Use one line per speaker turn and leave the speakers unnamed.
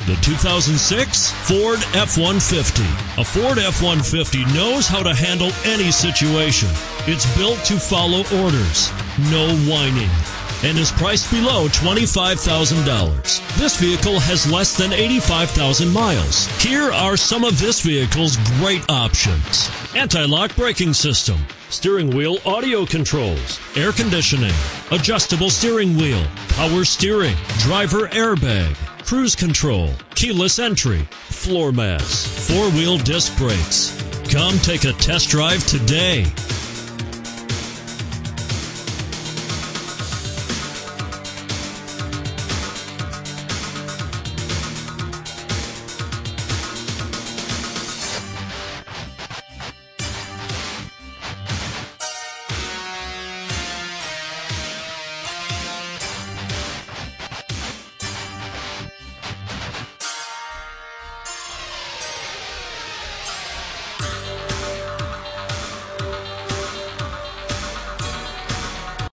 The 2006 Ford F-150. A Ford F-150 knows how to handle any situation. It's built to follow orders, no whining, and is priced below $25,000. This vehicle has less than 85,000 miles. Here are some of this vehicle's great options: anti-lock braking system, steering wheel audio controls, air conditioning, adjustable steering wheel, power steering, driver airbag, cruise control, keyless entry, floor mats, four-wheel disc brakes. Come take a test drive today.